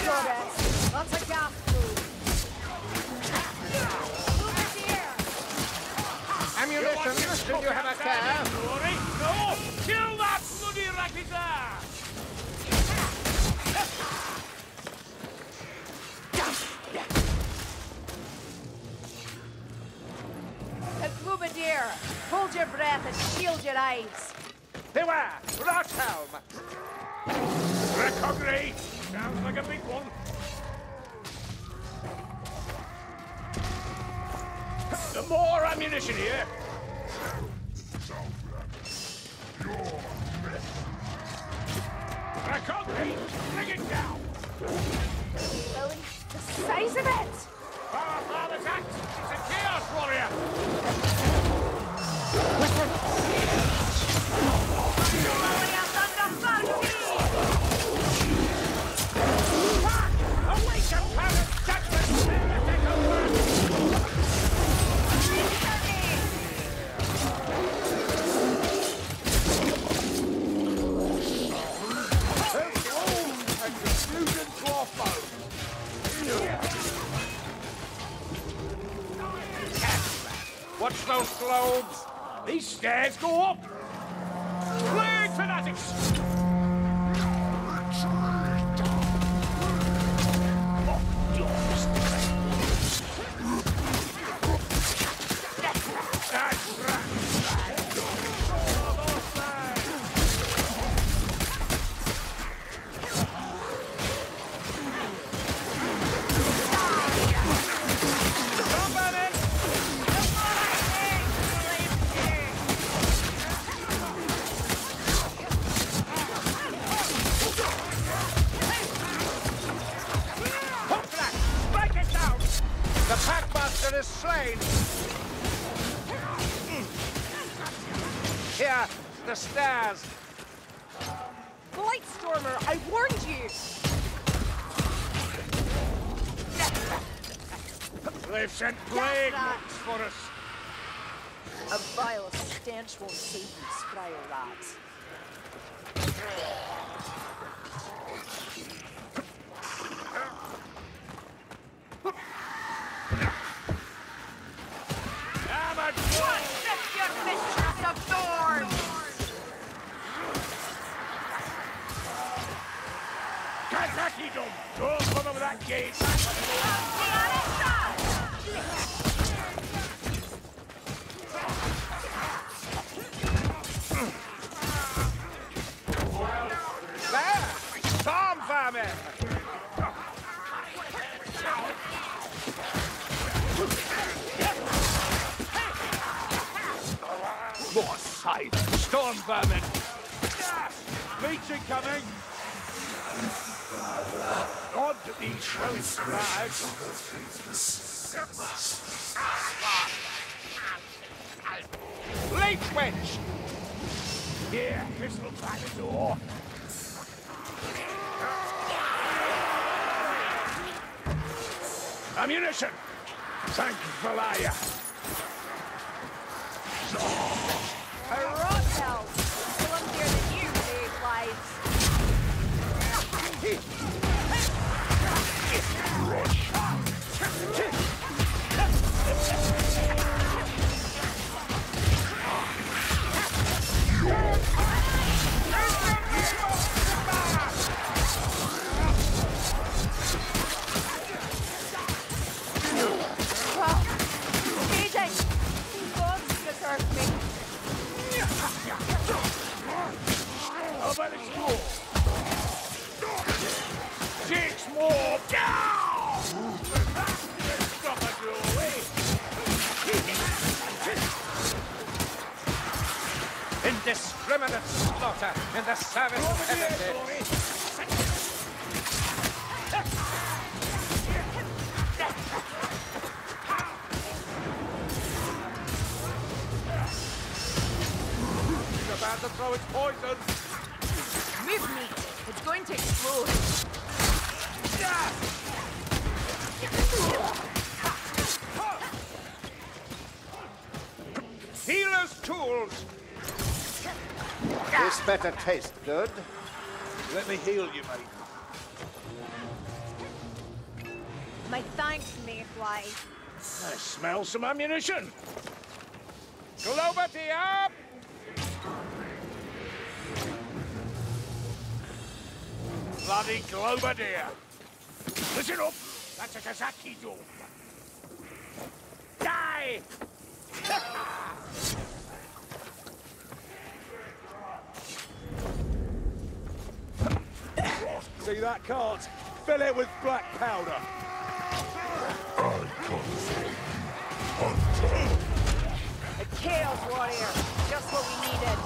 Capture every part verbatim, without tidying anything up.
Torres. Lots of gas food. Over here. Ammunition, do you have a care? No! Kill that bloody racketeer! A Glubadir, hold your breath and shield your eyes. Beware! Rothelm! Recognize! Sounds like a big one. Some more ammunition here. Recognize! Bring it down! Lily, the size of it! Power Father's act! It's a Chaos Warrior! Awaken, Paris Judgment! Watch those globes! These stairs go up! Clear, fanatics! Is slain. Here, the stairs. Blightstormer, I warned you! They've sent plague monks for us. A vile stench won't save you, Scryer lads. Don't come over that gate! There! Storm vermin! More sight! Storm vermin! Breach incoming! God, these shells bags! Leaf wench! Here, pistol back the door! Ammunition! Thank Valaya! A Rothel! Still unclear than you, Dave Lives. By the school! Six more down! Stop at your way! Indiscriminate slaughter in the service of heresy. It's about to throw its poison. Move me! It's going to explode. Healer's tools! This better taste good. Let me heal you, mate. My thanks, Mayfly. I smell some ammunition. Globadier! Bloody Globadier! Listen up! That's a Kazaki dog. Die! See that cart? Fill it with black powder. I come from Hunter. A Chaos Warrior. Just what we needed.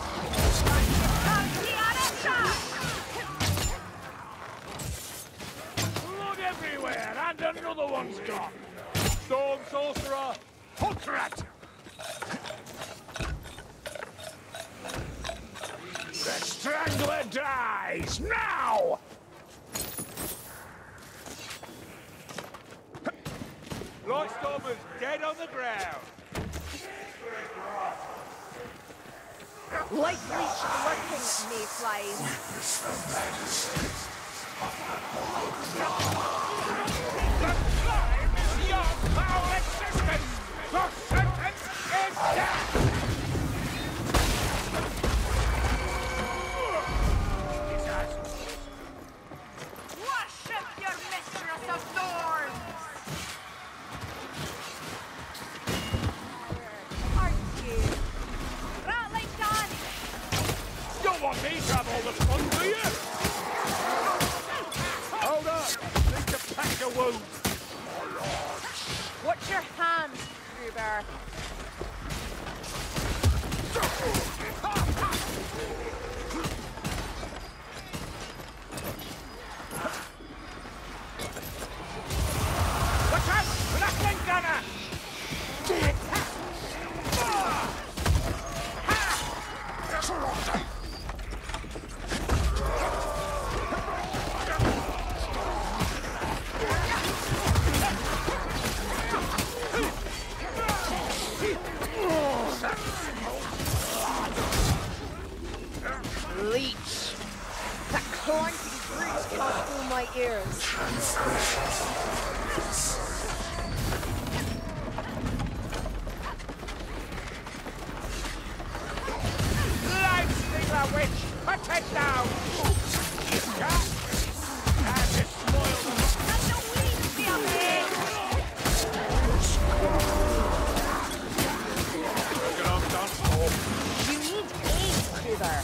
Blood everywhere, and another one's gone. Storm Sorcerer, Hultrat! The Strangler dies, now! Lightstormer's dead on the ground. Light Leech lurking, Mayflies. The crime is your foul existence! The sentence is death! Worship your mistress of thorns! Aren't you? Rattling gun! Don't want me to have all the fun, do you? Hold up! Need to pack your wounds. Watch your hands, Gruber. Watch out! Rattling gunner! Leech. That clanky breeze can't fool my ears. Lightstinger witch! Put it down! And it spoiled them. Let the weeds be up here! Look at I'm done for. You need aid, Gruber.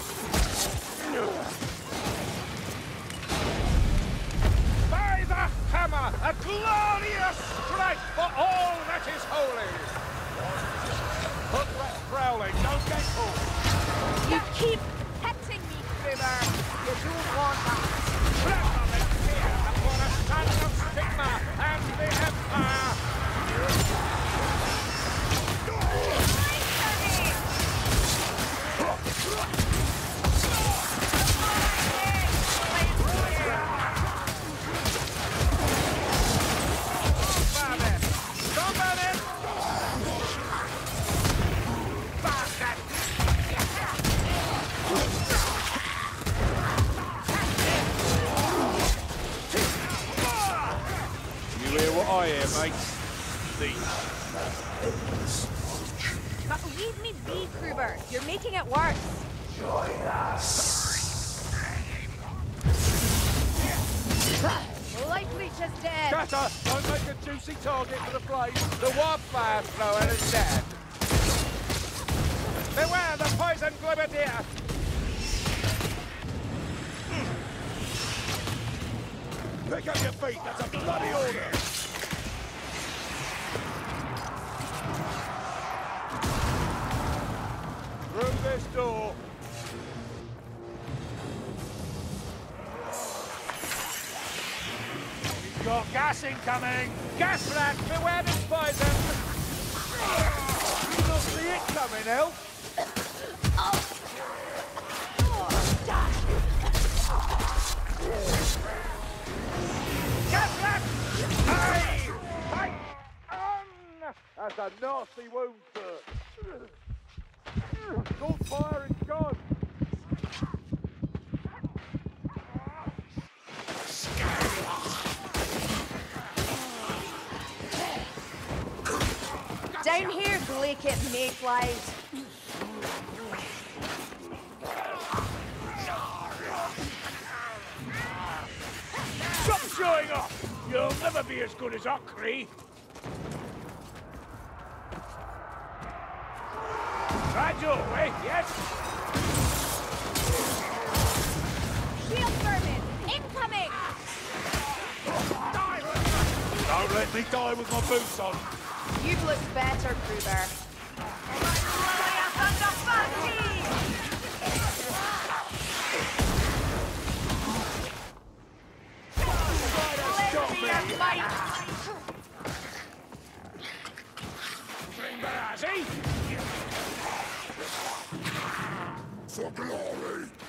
By the hammer, a glorious strike for all that is holy! Hook rat prowling, don't get caught! You keep petting me, Gruber. You don't want that. Tremble in fear before the son of Stigma and the Empire! You hear what I hear, mate? These. But leave me be, Gruber. You're making it worse. Light Leech is dead. Cutter, don't make a juicy target for the flames. The wildfire thrower is dead. Beware the poison Globadier! Pick up your feet, that's a bloody order! Through this door. He's got gas incoming! Gas rat, beware this poison! You not see it coming, Elf? Gas rat! Hey! Hey! On! That's a nasty wound, sir. Good fire is gone. Lick it, mayflies. Stop showing off! You'll never be as good as Ockree. Right your way, yes? Shield vermin, incoming! Don't let me die with my boots on. You'd look better, Kruber. Stop me! Fight! Brazzy! For glory!